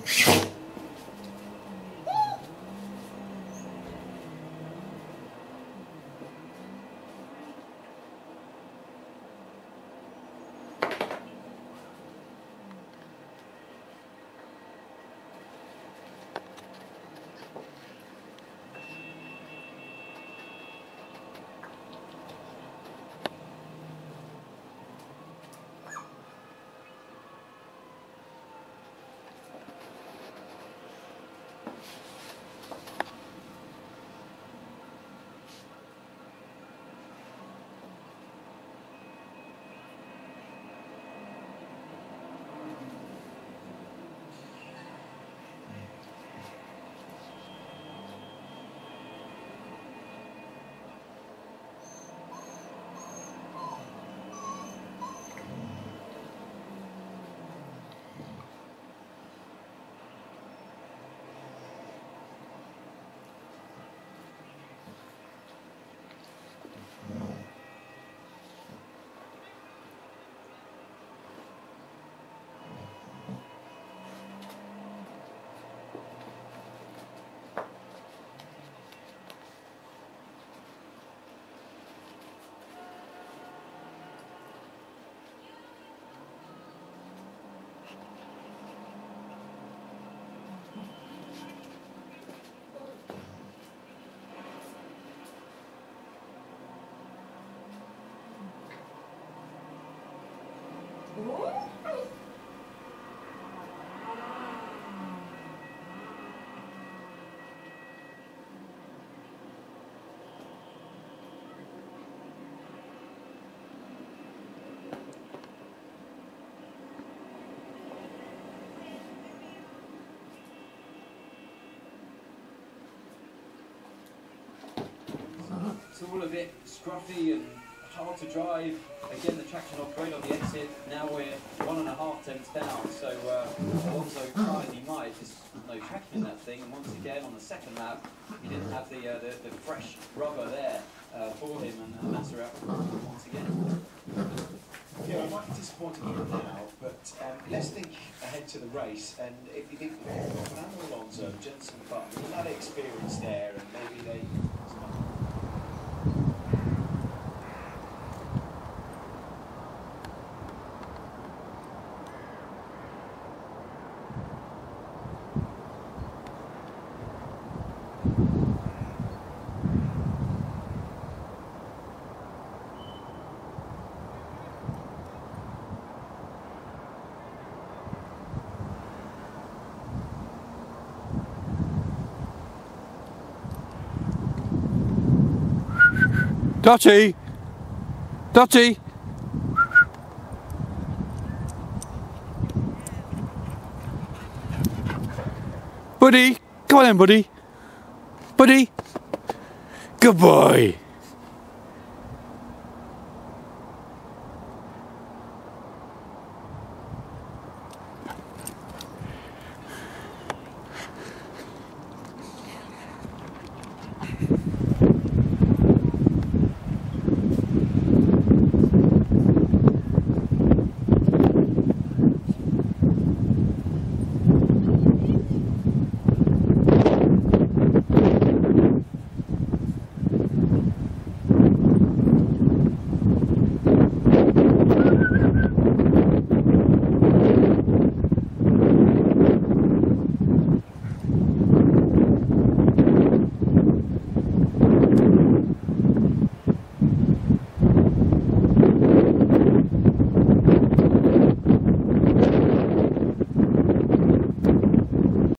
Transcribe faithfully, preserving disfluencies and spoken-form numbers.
It's all a bit scruffy and hard to drive. Again, the traction off great on the exit. Now we're one and a half tenths down. So uh, Alonso tried as he might, just no traction in that thing. And once again, on the second lap, he didn't have the uh, the, the fresh rubber there uh, for him, and, and Massa out once again. Yeah, I might be disappointed in him now, but um, let's think ahead to the race. And if you think Fernando Alonso, Jenson Button, a lot of experience there, and maybe they. Dotty! Dotty! Buddy! Come on then, buddy! Buddy! Good boy!